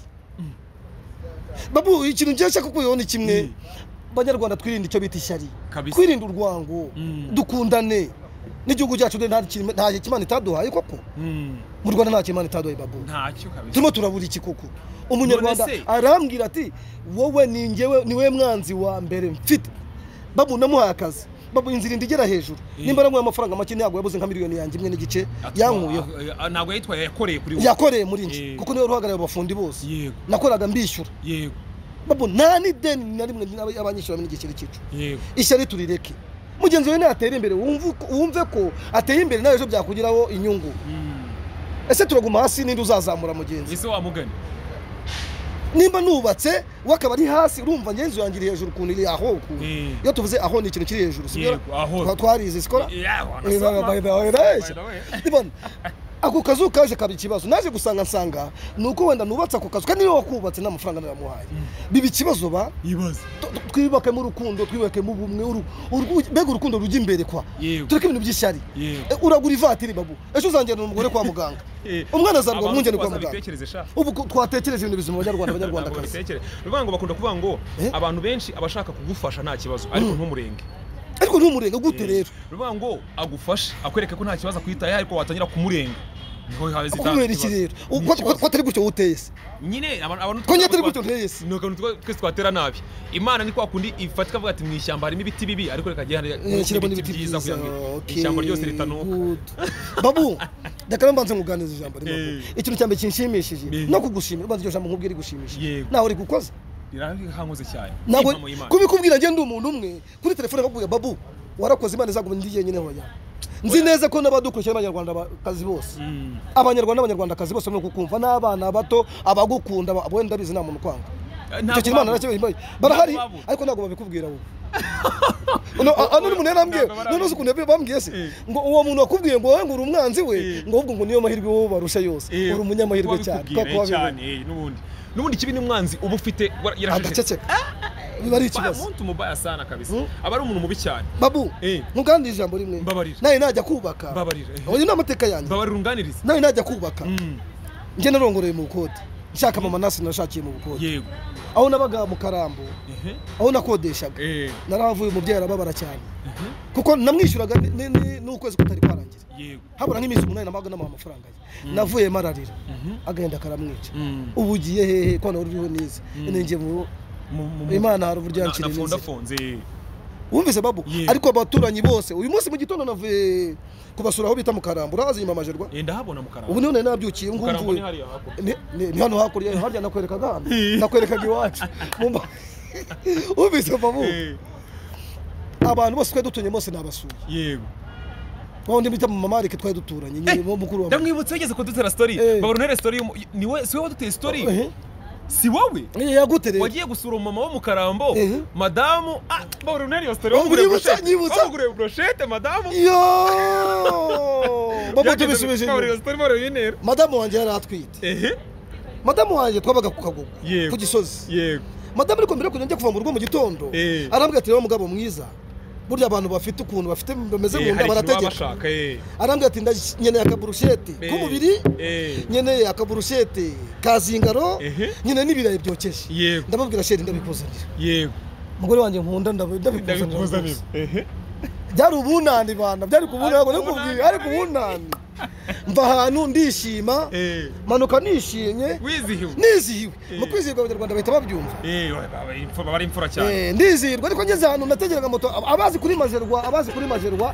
babu ikintu ngiye kukubona kimwe banyarwanda twirinda icyo bita ishyari twirinda urwango dukundane n'igihugu cyacu nta kimana itaduhaye koko mu Rwanda nta kimana itaduhaye babu ntacyo kabisa turimo turabura iki koko umunyarwanda arambwira ati wowe ni njyewe niwe mwanzi wa mbere mfite babu namuhaye akazi babu inzira indigera hejuru nimba namuhaye amafaranga make ntabwo yabuze nka miliyoni yanjye imwe n'igice yankuyeho ntabwo yitwaye yakoreye kuri yakoreye muri nje kuko niwe ruhagarariye abafundi bose nakoraga mbishyura yego babu nta n'ideni na rimwe abanyishyura n'igiceri cyicu yego ishyari turireke mugenzi we natera imbere wumve ko ateye imbere nawe ejo byakugiraho inyungu ese turaguma hasi ninde uzazamura mugenzi ese wamugani nimba nubatse wakaba ari hasi urumva ngenzi yangira hejuru kuntu iri aho iyo tuvuze aho ni ikintu kiri hejuru sibyo twarize sikora ako kazu kaje kaba ikibazo naje gusanga nsanga nuko wenda nubatse ako kazu kandi niwe wakubatse n'amafaranga naramuhaye bibi ikibazo ba ibaze twibake mu rukundo twibake mu bumwe mbega urukundo rujya imbere kwa tureke ibintu by'ishyari uragura ivatiri babu ejo uzanjyana umugore kwa muganga umwana azarwa mwunjyane kwa muganga ubu twatekereje ibintu bizima abanyarwanda abanyarwanda kazi bivuga ngo bakunda kuvuga ngo abantu benshi abashaka kugufasha nta kibazo ariko ntumurenge ariko ntumurenga gute rero bivuga ngo agufashe akwereke ko nta kibazo akwitaye ariko watangira kumurenga niho hawe zitanga kumera iki rero ko atari gutyo uteye se nyine abantu ko nyatari gutyo uteye se nuko twese twatera nabi imana ni kwa kundi ifatika avuga ati mu ishyamba harimo ibiti bibi ariko reka gihe n'ibiti byiza kugira ishyamba ryose ritanuka babu ndakara mbanze nguganiza ijambo rimwe ikintu cyambe kinshimishije no kugushimira bazi ijambo nkubwira igushimisha nawe uri gukoza irahanguze cyane ntabwo kubikubwira nge ndi umuntu umwe kuri telefone bakubwira babu warakoze imana izagume ndiye nyine hoya nzi neza ko n'abadukurikira abanyarwanda kazi bose abanyarwanda n'abanyarwanda kazi bose no kukumva n'abana bato abagukunda wenda bizi nta muntu kwanga icyo kintu imana nacyo barahari ariko ntabwo babikubwira wowe ano umuntu yarambwiye none uzi ukuntu bambwiye se ngo uwo muntu wakubwiye ngo wowe ngo uri umwanzi we ngo ahubwo ngo niyo mahirwe wowe barusha yose uri umunyamahirwe cyane n'ubundi nubundi kibi n'umwanzi uba ufite yarashije biba ari ikibazo umuntu mubaya sana kabisa aba ari umuntu mubi cyane babu ntugandire ijambo rimwe mbabarira nawe najya kubaka mbabarira uyu ni amateka yanjye mbabarira unganiriza nawe najya kubaka njye narongoreye mu bukode nshaka mama nasi nashakiye mu bukode yego aho nabaga mu Karambo aho nakodeshaga naravuye umubyeyi arababara cyane kuko namwishyuraga n'ukwezi kutari kwarangira yego habura nk'iminsi umunani namaga namuha amafaranga ye navuye mararira agenda karamwica ubu ugiye hehe ko nawe uriho nize ninjye mu imana hari uburyo yanciriye neza wumvise babu ariko abaturanyi bose uyu munsi mu gitondo navuye kubasura aho bita mu Karambo urazi nyuma amajerwa ndahabona mu Karambo ubu none nabyukiye ngumvuye ni hano hakurya harya nakwerekaga hano nakwerekaga iwacu wumvise babu abantu bose twe dutunye bose nabasuye yego wawundi bita mu mamarike twaye duturanye nyine bo mukuru wa ndamwibutse yageze ko dutera story babarunere story ni we si we dutera story si wowe yagute rero wagiye gusura umama wo mu Karambo madamu ah babarunere iyo story bagure brochette madamu yo babo tubisubije iyo story baro yinera madamu wanje yaratwite ehe madamu wanje twabaga ku kagogo ku gisozi yego madamu ariko mbere kujya kuva mu rugo mu gitondo arambwira ati rero mugabo mwiza burya abantu bafite ukuntu bafite bameze mu nda barategeka arambwira ati nyeneye akaburushete k'umubiri nyeneye akaburushete kazingaro nyine n'ibirayi byokeje ndamubwira sheri ndabikuzanira yego umugore wanjye nkunda ndabikuzanira byari ubunani bana byari kubunani ngo nakubwiye ari kubunani mva ahantu ndishima manuka nishimye wizihiwe nizihiwe mu kwizihirwa abanyarwanda bahita babyumva bari imfura cyane ndizihirwa ariko ngeze ahantu nategeraga moto abazi kuri majerwa abazi kuri majerwa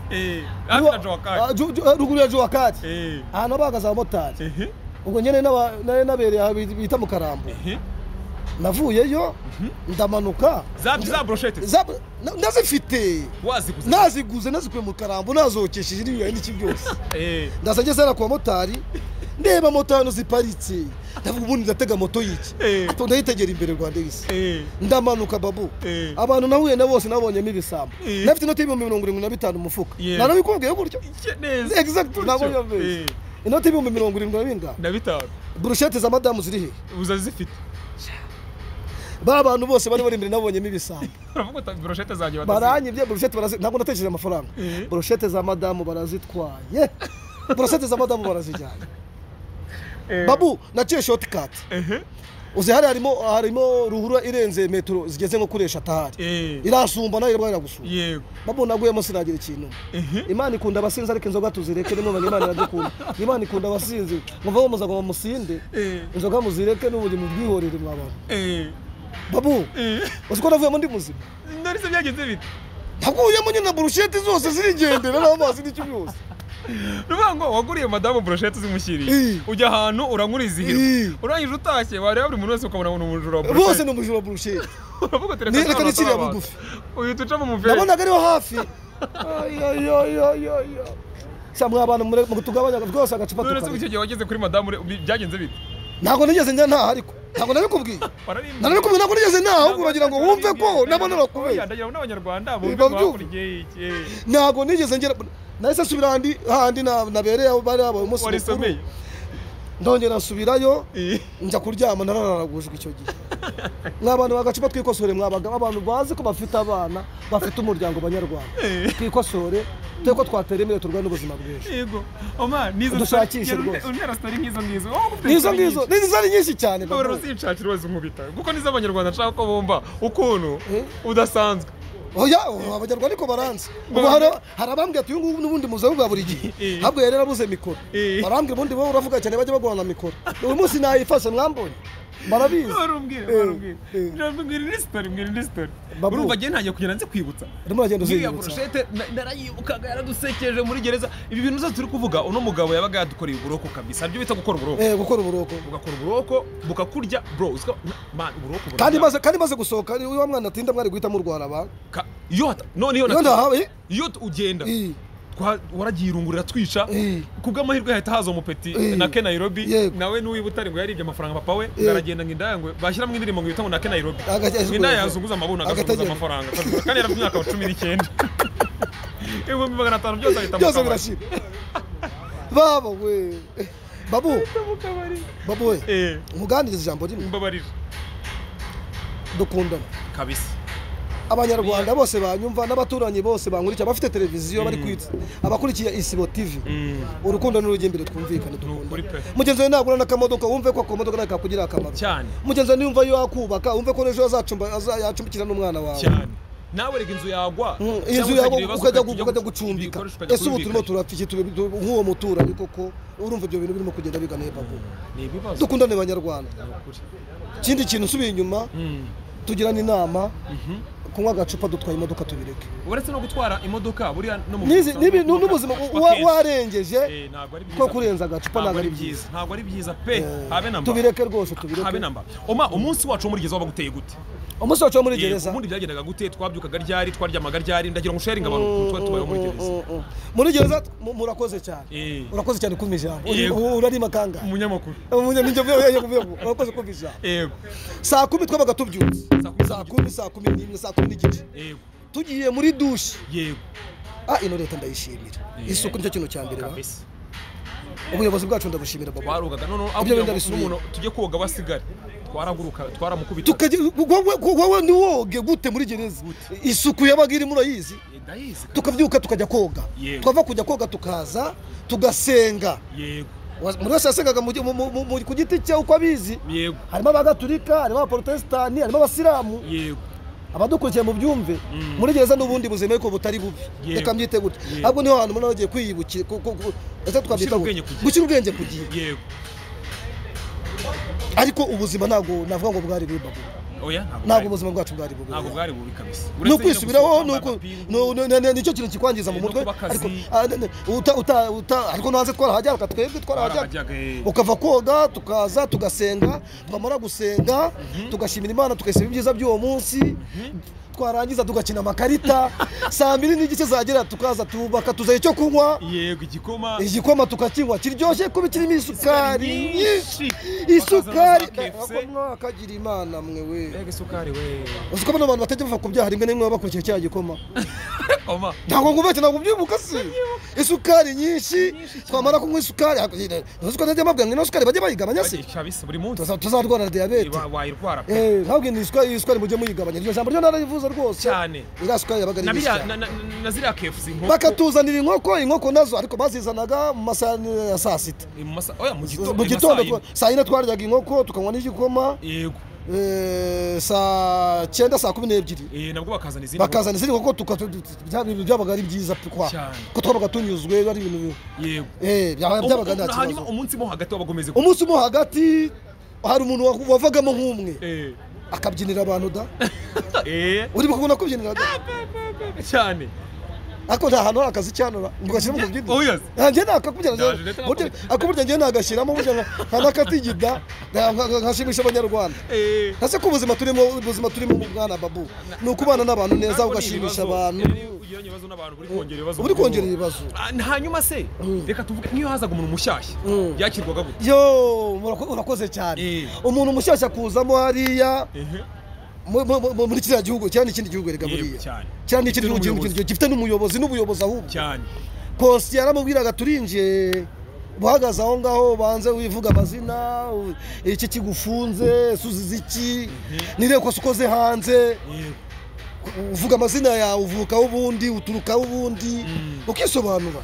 ruguru ya Jowakari ahantu bahagaze abamotari ubwo nyine nabereye bita mu Karambo navuyeyo ndamanuka za brochette ndazifite waziguze naziguze nazikuye mu Karambo nazokesheje n'ibyo n'iki byose ndasajye sara kwa motari ndeba moto hano ziparitse ndavuga ubundi ndatega moto yiki ato ndayitegera imbere Rwanda isi ndamanuka babu abantu nahuye na bose nabonyemo ibisambo nafite inoti y'ibihumbi mirongo irindwi na bitanu mu mufuka narabikubwiye gutyo neza exact nabonye mbere inoti y'ibihumbi mirongo irindwi na bingahe na bitanu brushette za madamu ziri he uza zifite ba bantu bose bari bari imbere nabonyemo ibisambo uravuga uti brochette zanjye baranyibye brochette barazi ntabwo natekereje amafaranga brochette za madamu barazitwaye brochette za madamu barazijyana babu naciye shortcut uzi hari harimo harimo ruhura irenze metro zigeze nko kuresha tahari irasumba nayo bari gusumba yego babu naguyemo sinagira ikintu imana ikunda abasinzi ariko inzoga tuzireke nimwe Imana iradukunda imana ikunda abasinzi muva muza ngo musinde inzoga muzireke n'ubuye mu bwihorere mw'abantu babu uziko navuye mu ndi muzima ndarise byagenze bite ntaguyemo nyine na brushette zose zirigendera n'amazi n'icyo byose ruvuga ngo waguriye madamu brochette zimushyiriye ujya ahantu uramurizihira urangije utashye wareba buri muntu wese ukabona umuntu umujura wa brochette bose ni umujura wa brochette uravuga ati reka nikiriya bugufi uyu tuca mu muvere nabonaga ariho hafi ayoyoyoyo samwe abantu mu tugabanya rwose agacupa tukari none se icyo gihe wageze kuri madamu byagenze bite ntabwo nigeze njya nta ariko ntabwo nabikubwiye nabikubwiye ntabwo nigeze nta ahubwo uragira ngo wumve ko nabona bakubeye ndagira n'abanyarwanda bumve ko hakurya iki ntabwo nigeze ngera nahise subira handi handi nabereye bari abo umunsi mukuru ndongera nsubirayo njya kuryama narararagujwe icyo gihe n'abantu bagacupa twikosore mwabaga abantu bazi ko bafite abana bafite umuryango banyarwanda twikosore teko twateremeye turwana n'ubuzima bw'ejo yego oma nizo dushakishe rwose untera story nkizo ngizo nizo ngizo nizo ari nyinshi cyane baba sinshakira wazi nkubita kuko nizo abanyarwanda nshaka ko bumva ukuntu udasanzwe oya abanyarwanda niko baranze ubu harabambwe ati uyu n'ubundi muzaho bwa buri gihe habwo yari yarabuze mikoro barambwe ubundi bo uravuga cyane bajye bagwana mikoro uyu munsi nayifashe mwambonye barabizi barumbwira barumbwira ndabwira ni story mbwira ni story urumva je ntangiye kugenda nzi kwibutsa ndimo agenda uzi brochette narayibukaga yaradusekeje muri gereza ibi bintu zose turi kuvuga uno mugabo yabaga yadukoreye uburoko kabisa aribyo bita gukora uburoko eh gukora uburoko ugakora uburoko bukakurya bro uzika man uburoko kandi maze kandi maze gusohoka uyu mwana atinda mwari guhita mu Rwanda ba yo none yo nawe yo ugenda waragiye irungurira twisha kubw'amahirwe yahita haza umupeti na Ke Nairobi nawe n'uwibutare ngo yaribye amafaranga papa we ngaragenda ngindaya ngo bashyira mu indirimbo ngo yita ngo na Ke Nairobi ngindaya yazunguza amabuna agazuza amafaranga kandi yarafite imyaka wa cumi n'icyenda ibihumbi magana atanu byose ahita byose birashira baba we babu babu we muganiriza ijambo rimwe mbabarira dukundana kabisa abanyarwanda bose banyumva n'abaturanyi bose bankurikira bafite televiziyo bari kwitsa abakurikiye Isibo T V urukundo n'urugembere twumvikane dukunda mugenzi we nagura n'akamodoka wumve ko akamodoka nakakugira akamaro cyane mugenzi we niyumva yo akubaka wumve ko ejo azacumba yacumbikira n'umwana wawe cyane nawe rega inzu yagwa inzu yagwa ukajya ukajya gucumbika ese ubu turimo turafiki nk'uwo muturanyi koko urumva ibyo bintu birimo kugenda bigana hepfo dukundane abanyarwanda ikindi kintu usubiye inyuma tugirana inama kunywa agacupa dutwaye imodoka tubireke uretse no gutwara imodoka buriya no mu n'ubuzima warengeje ko kurenza agacupa ntabwo ari byiza ntabwo ari byiza pe habe namba tubireke rwose tubireke habe namba oma umunsi wacu muri gereza wabaguteye gute umunsi wacu muri gereza ubundi byagendaga gute twabyukaga ryari twaryamaga ryari ndagira ngo sharing abantu twari tubaye muri gereza muri gereza murakoze cyane urakoze cyane kumva ijambo urarima kanga umunyamakuru umunyamakuru urakoze kumva ijambo yego saa kumi twabaga tubyutse saa kumi saa kumi n'imwe saa kumi n'igice yego tugiye muri douche yego ah ino leta ndayishimira isuku nicyo kintu cya mbere kabisa ubuyobozi bwacu ndabushimira baba barugaga none abyo n'umuntu tujye koga basigare twaraguruka twaramukubita wowe ni woge gute muri gereza isuku yabaga iri murayizi tukabyuka tukajya koga twava kujya koga tukaza tugasenga yego muri wese yasengaga ku giti cye uko abizi harimo abagatulika harimo abaporotesitanti harimo abasilamu yego abadukurikiye mu byumve muri gereza n'ubundi buzima ariko butari bubi reka mbyite gute ahubwo niho hantu umuntu agiye kwiyibukira ese twabyita gushyira ubwenge ku gihe yego ariko ubuzima ntabwo navuga ngo bwari bubi oya ntabwo ubuzima bwacu bwari bubi ntabwo bwari bubi kabisa no kwisubiraho nuko nicyo kintu kikwangiza mu mutwe ariko uta uta uta ariko naze twarahajyaga twebwe twarahajyaga ukava koga tukaza tugasenga twamara gusenga tugashimira Imana tukasaba ibyiza by'uwo munsi twarangiza tugakina amakarita saa mbiri n'igice zagera tukaza tubaka tuzaye cyo kunywa yego igikoma igikoma tukakinywa kiryoshye kuba kirimo isukari nyinshi isukari akagira Imana mwe we yego isukari we uzi ko bano bantu batajya bava ku byaha rimwe n'imwe bakurikiye cya gikoma oma ntabwo ngubetse ntabwo byubuka se isukari nyinshi twamara kunywa isukari uzi ko najya mabwira ngo ino sukari bajye bayigabanya se buri munsi tuzarwara diabete wayirwara eh ntabwo ni isukari isukari mujye muyigabanya iryo jambo ryo narayivuze rwose cyane irasukari yabaga ari nyinshi na ziriya kefuzi inkoko bakatuzanira inkoko inkoko nazo ariko bazizanaga mu masaha ya saa sita mu gitondo saa yine twaryaga inkoko tukanywa n'igikoma yego saa cyenda saa kumi n'ebyiri nabwo bakazana izindi bakazana izindi nkoko byabaga ari byiza kwa ko twabaga tunyuzwe ari ibintu yego byabaga nta kibazo hanyuma umunsi mo hagati wabagomeze umunsi mo hagati hari umuntu wavagamo nk'umwe akabyinira abantu da eh uri bakubona kubyinira da cyane ako nta hantu akazi cyanura ngo gashyiramo ku byinira oya nje nakakubwira burya akuburya nje nagashyiramo burya nkanakatigida nkashimisha abanyarwanda eh hase ko ubuzima turimo ubuzima turimo mu bwana babu ni ukubana n'abantu neza ugashimisha abantu ugiranye ibibazo n'abantu buri kongera ibibazo buri kongera ibibazo hanyuma se reka tuvuge niyo hazaga umuntu mushyashya yakirwaga gute yo urakoze cyane umuntu mushyashya kuzamo hariya muri kiriya gihugu cyane ikindi gihugu rega buriya cyane ikindi gihugu gifite n'umuyobozi n'ubuyobozi ahubwo cyane Kosi yaramubwiraga turinje buhagaze aho ngaho banze wivuga amazina iki kigufunze suziza iki nire ko sukoze hanze uvuga amazina yawe uvuka ubundi uturuka ubundi ukisobanura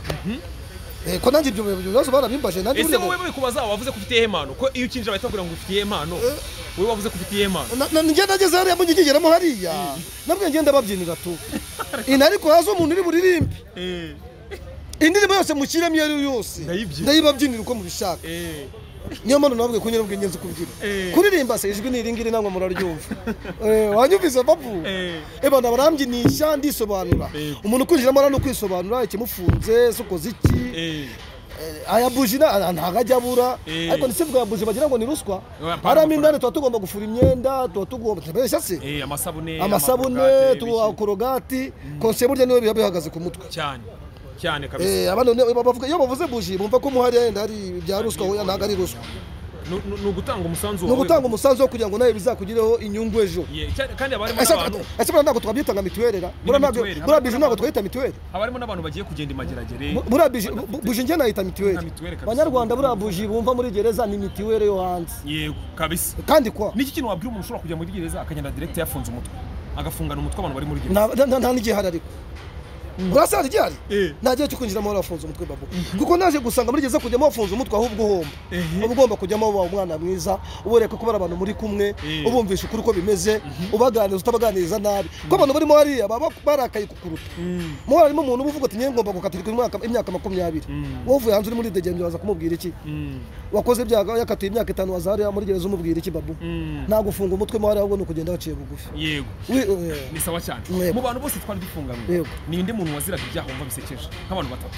eh ko nanjye ibyo bibazo barabimbaje nanjye ese wowe bari kubaza wavuze ko ufite impano ko iyo ukinjira bahita kugira ngo ufite impano wowe wavuze ko ufite impano njye nageze hariya mu nyigeramo hariya nabwo ngenda babyinira tu ina ariko hazo umuntu uri buririmbe eh indirimbo yose mukiramo iyo ari yose ndayibabyinira uko mubishaka eh niyo mpano nabwe kunyura ubwenge nzi kubyina kuririmba se ijwi ni iringiri nangwa muraryumva eh wanyumvise babu eh bana barambyinishya ndisobanura umuntu kwinjiramo ara no kwisobanura ikimufunze sukoze iki eh aya bujina ntagajya abura ariko nisivuga buje bagira ngo ni ruswa haramo indane tuba tugomba gufura imyenda tuba tugomba tubesha se eh amasabune amasabune tuwa korogati konse burya niwe biha bihagaze ku mutwe cyane cyane kabisa eh abantu bavuga iyo bavuze buji bumva ko muhari yenda ari bya ruswa hoya ntaga ari ruswa no gutanga umusanzu no gutanga umusanzu kugira ngo nawe bizakugireho inyungu ejo kandi abarimo n'abantu ese bana ntago twabyitanga mituwelera murabijo murabijo ntago twita mituweli abarimo n'abantu bagiye kugenda imageragere murabijo buje nge nayita mituweli Banyarwanda burabuji bumva muri gereza ni mituweli yo hanze yego kabisa kandi kwa niki kintu wabwira umuntu ushobora kujya muri gereza akagenda direct yafunze umutwe agafungana umutwe abantu bari muri gereza nta n'igihe harariko urasari ryari nagiye cyo kwinjira mu rafunze umutwe babo kuko naje gusanga muri gereza kujyamo wafunze umutwe ahubwo uhomba ubugomba kujyamo wa umwana mwiza ubereka ko abantu muri kumwe ubumvisha ukuri ko bimeze ubaganiriza utabaganiriza nabi ko abantu barimo hariya baba barakaye kukuruta mu harimo umuntu uvuga ati ngiye ngomba gukatirwa imyaka imyaka makumyabiri wovuye hanze uri muri degendo waza kumubwira iki wakoze byaga yakatuye imyaka itanu wazariya muri gereza umubwira iki babu nagufunga umutwe mu hariya ahubwo no kugenda baciye bugufi yego ni sawa cyane mu bantu bose twari dufunganywe ninde muntu waziraga ibyaha wumva bisekeje nk'abantu batatu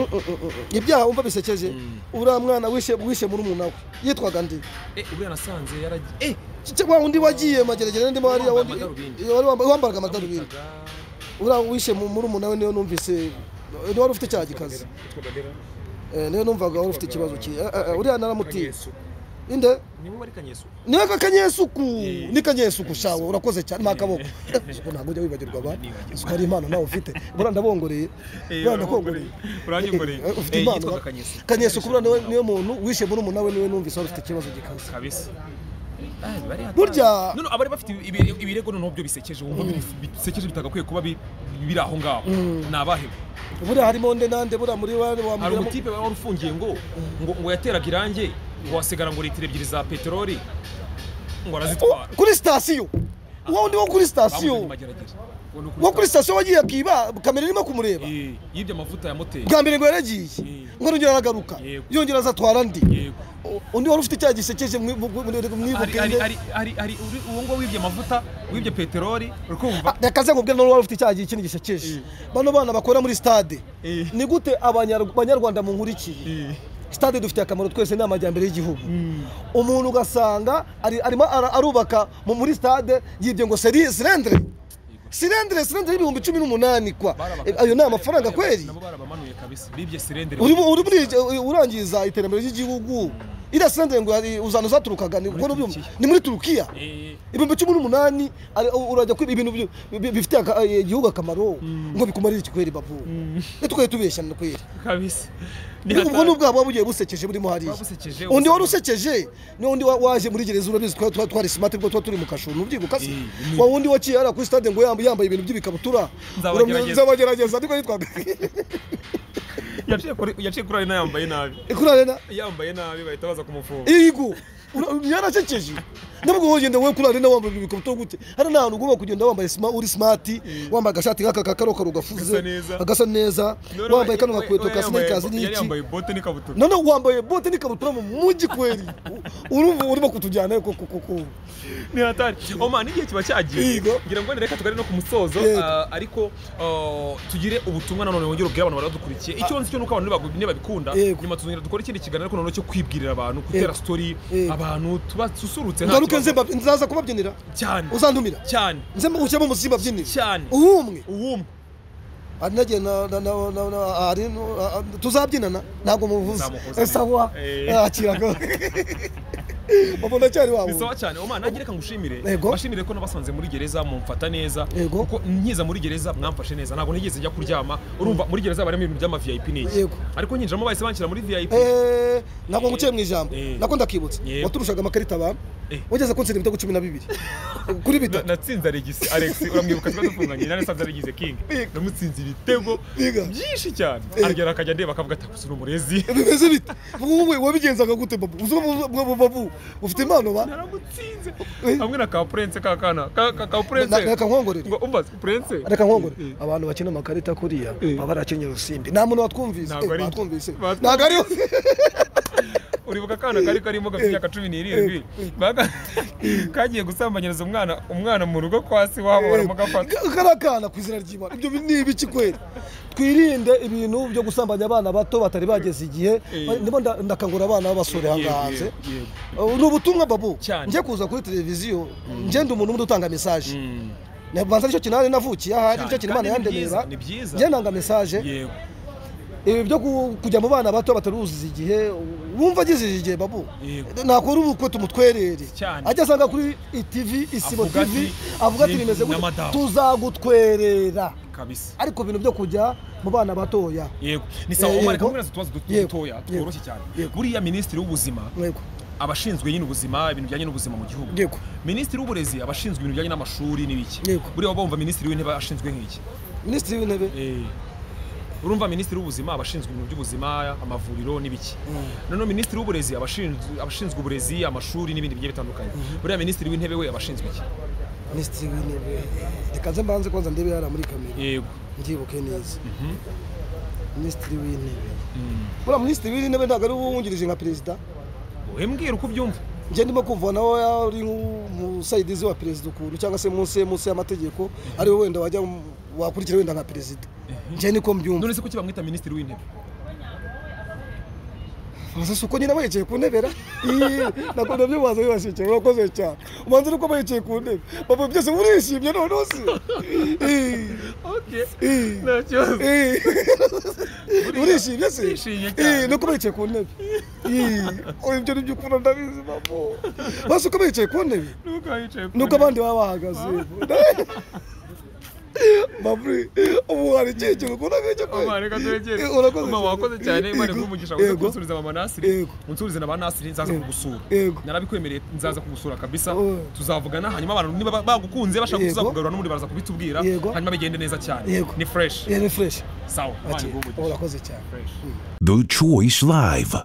ibyaha wumva bisekeje uriya mwana wishe wishe muri umuntu nawe yitwaga ndi eh uriya nasanze yaragiye eh cyo undi wagiye mageragere ndi muri hariya wundi wari wambaraga amadarubindi uriya wishe muri umuntu nawe niyo numvise ni wari ufite cyaha gikaze eh niyo numvaga wari ufite ikibazo ki uriya naramutiye inde niwe wari kanyesu niwe kanyesuku ni kanyesuku shawe urakoze cyane makaboko ntabwo ujya wibagirwa abantu ukari impano nawe ufite buranda bongoreye buranda kongoreye uranyongoreye ufite impano kanyesuku buranda niwe muntu wishe muri umuntu nawe niwe numvise ufite ikibazo gikaze kabisa burya none abari bafite ibirego none byo bisekeje wumva bisekeje bitagakwiye kuba biri aho ngaho nabahe burya harimo nde nande burya muri wari wa muri tipe wari ufungiye ngo ngo yateraga irange ngo wasigara ngo litiro ebyiri za peteroli ngo arazitwara kuri station uwo ndi wo kuri station wo kuri station wagiye akiba kamera irimo kumureba yibye amavuta ya moteri bwa mbere ngo yaragiye ngo rongera aragaruka yongera azatwara ndi undi wari ufite cya gisekeje mwibuke ari ari ari ari uwo ngo wibye amavuta wibye peteroli urukumva yakaze ngo bwe no wari ufite cya gikintu gisekeje bano bana bakora muri stade ni gute abanyarwanda mu nkurikiye stade dufite akamaro twese n'amajyambere y'igihugu umuntu ugasanga arimo arubaka muri stade yibye ngo silendre silendre silendre y'ibihumbi cumi n'umunani kwa ayo ni amafaranga kweri nabo barabamanuye kabisa bibye silendre uri uri urangiza iterambere ry'igihugu ira silendre ngo uzana zaturukaga ni muri Turukiya ibihumbi cumi n'umunani urajya kwiba ibintu bifite igihugu akamaro ngo bikumarire ikikweri babu tukaye tubeshya no kweri kabisa ubwo nubwo abo bugiye busekeje burimo hariya undi wari usekeje ni undi waje muri gereza urabizi twa twari smart ngo twa turi mu kashunu ubyibuka se wa wundi waciye ara kuri stade ngo yambaye yambaye ibintu by'ibikabutura nzabagerageza ndiko yitwaga yaciye kuri yaciye kuri arena yambaye nabi kuri arena yambaye nabi bahita baza kumufunga igo yaracekeje nabwo wogende we kuri arena wambaye ibikabutura gute hari nahantu ugomba kugenda wambaye smart uri smart wambaye agashati kaka kakaro karugafuze agasa neza wambaye kano gakweto ka sneakers n'iki yambaye bote n'ikabutura none wambaye bote n'ikabutura mu mujyi kweri urumva urimo kutujyana ko ko ni hatari oma nigiye kiba cyagiye ngira ngo reka tugare no ku musozo ariko tugire ubutumwa nanone wongera ubwira abantu baradukurikiye icyo nzi cyo nuko abantu bagubine babikunda nyuma tuzongera dukora ikindi kiganiro ariko nanone cyo kwibwirira abantu gutera story abantu tuba susurutse nta nzaza kubabyinira cyane uzantumira cyane nze ushyemo umusimba byinira cyane uhumwe uhumwe ari nagiye na ari tuzabyinana ntabwo muvuze sawa akiraga babona cyari wabo bisawa cyane oma nagira ka ngushimire Yego. bashimire ko nabasanze muri gereza mumfata neza Yego. kuko nkiza muri gereza mwamfashe neza ntabwo nigeze njya kuryama urumva muri gereza barimo ibintu by'ama V I P n'iki Yego. ariko nyinjiramo bahise banshyira muri V I P eh ntabwo nguciye mu ijambo Eh. nako ndakibutse Yego. waturushaga amakarita ba Eh. wageze kunsira ibitego cumi na bibiri kuri Na- bitatu natsinze Alex Alex uramwibuka twa dufunganye nane sanze Alex King Biga. namutsinze ibitego Biga. byinshi cyane aragera akajya ndeba akavuga ati kusura umurezi bimeze bite wowe wabigenzaga gute babu uzo babu ufite impano ba naramutsinze Eh. hamwe na ka prince ka kana ka ka- ka prince reka nkongorere ngo umva prince reka nkongore abantu bakina amakarita kuriya baba barakenye rusimbi nta muntu watwumvise Ntabwo ari- batwumvise Batwumvise. ntabwo ari uribuka kana kari karimo gafite imyaka cumi n'irindwi baga kagiye gusambanyiriza umwana umwana mu rugo kwa si wabo baramugafata karakana ku izina ry'Imana ibyo ni ibiki kweli twirinde ibintu byo gusambanya abana bato batari bageze igihe ndimo nda- ndakangura abana b'abasore hanze ni ubutumwa babu Cyane. njye kuza kuri televiziyo njye ndi umuntu umwe utanga message nabanza nicyo kinani navukiye ahari nicyo kintu Imana yandemerera ni byiza njye nanga message yego ibi byo ku- kujya mu bana bato bataruzuza igihe wumva agejeje igihe babu Yego. nakora ubukwe tumutwerere Cyane. ajya asanga kuri TV Isibo Avuga T V ati, avuga ati "Ni- bimeze gute n'amadamu." tuzagutwerera kabisa ariko ibintu byo kujya mu bana batoya yego ni sawa Eh, umara yego. kamwe tubazo Yego. dutoya Yego. tworoshye cyane Yego. buriya minisitiri w'ubuzima yego abashinzwe nyine ubuzima ibintu bijyanye n'ubuzima mu gihugu yego minisitiri w'uburezi abashinzwe ibintu bijyanye n'amashuri n'ibiki Yego. buriya bumva minisitiri w'intebe ashinzwe nk'iki minisitiri w'intebe Eh, urumva minisitiri w'ubuzima abashinzwe ibintu by'ubuzima amavuriro n'ibiki noneho minisitiri w'uburezi abashinzwe abashinzwe uburezi amashuri n'ibindi bigiye bitandukanye buriya minisitiri w'intebe we abashinzwe iki minisitiri w'intebe reka nze mbanze kwanza ndebe yari muri kamera yego ngibuke neza minisitiri w'intebe buriya minisitiri w'intebe ntabwo ari uwungirije nka perezida wowe mbwira uko ubyumva njye ndimo kumva nawe ari nk'umusayidizi wa perezida ukuntu cyangwa se munsi munsi y'amategeko ari we wenda wajya wakurikira wenda nka perezida njye niko mbyumva none se kuki bamwita minisitiri w'intebe Asa uko nyine bayicaye ku ntebe ra nako nabyo baza bibashyikiye urakoze cyane umanza nuko bayicaye ku ntebe baba byose murishimye noneho se okay nta kibazo urishimye se Urishimye cyane. nuko bayicaye ku ntebe ibyo ni byo ukunda ndabizi babo basi uko bayicaye ku ntebe nuko yicaye ku nuko abandi baba bahagaze Babri, ubu hari ikihe kintu ukunda nk'icyo kweli? Mama reka turegere. Urakoze Mama wakoze cyane Imana ikumugisha uze kunsubiza mama Nasiri. Yego. Unsubize na ba Nasiri nzaza kugusura. Yego. Narabikwemereye nzaza kugusura kabisa. Oh. Tuzavugana hanyuma abantu niba bagukunze bashaka Yego. kuzakugarura n'ubundi baraza kubitubwira Yego. hanyuma bigende neza cyane. Yego. Ni fresh. Yeah, ni fresh. Sawa. Imana Ati, igumugisha. urakoze cyane. Fresh. The Choice Live.